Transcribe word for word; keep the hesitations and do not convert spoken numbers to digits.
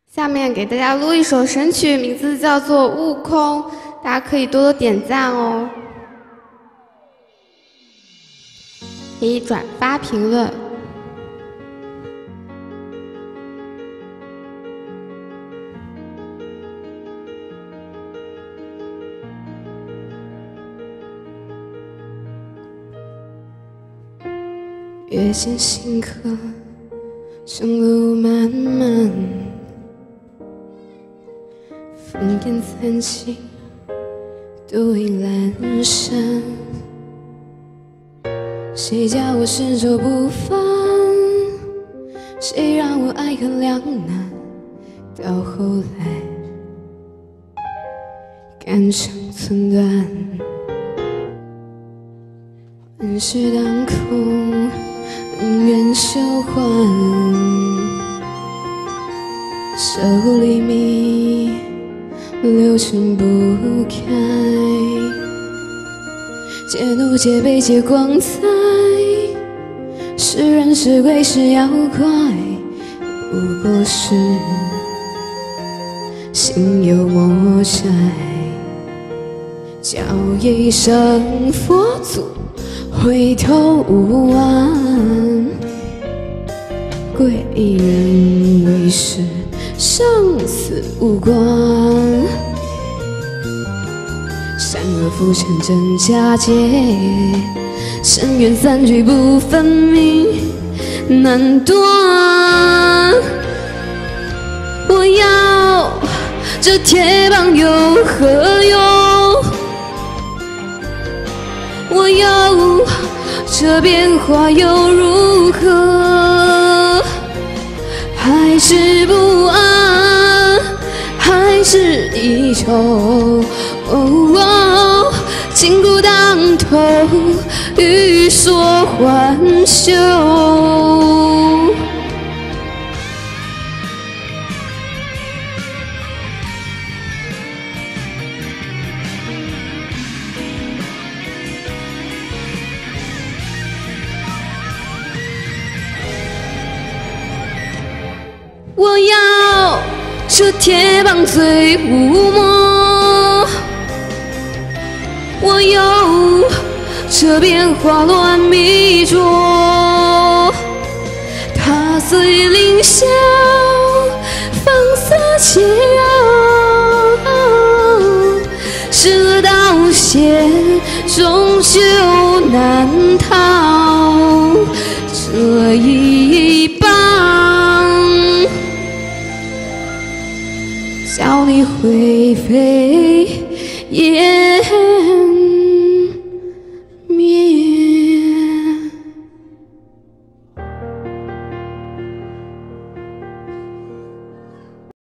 下面给大家录一首神曲，名字叫做《悟空》，大家可以多多点赞哦，可以转发评论。 月见星河，生路漫漫，烽烟残尽，独影阑珊。谁叫我执着不放？谁让我爱恨两难？到后来，肝肠寸断，万事当空。恩怨休还，手里蜜，流尘不开。借怒借悲借光彩，是人是鬼是妖怪，不过是心有魔债。叫一声佛祖，回头无岸，贵人为师，生死无关。善恶浮沉真假界，深渊三聚不分明，难断。我要这铁棒有何用？我有这变化又如何？还是不安，还是依旧。哦哦，金箍当头，欲说还休。我要这铁棒最无魔，我有这变化乱迷浊。踏碎凌霄，放肆桀骜，是恶道险，终究难逃这一棒。叫你灰飞烟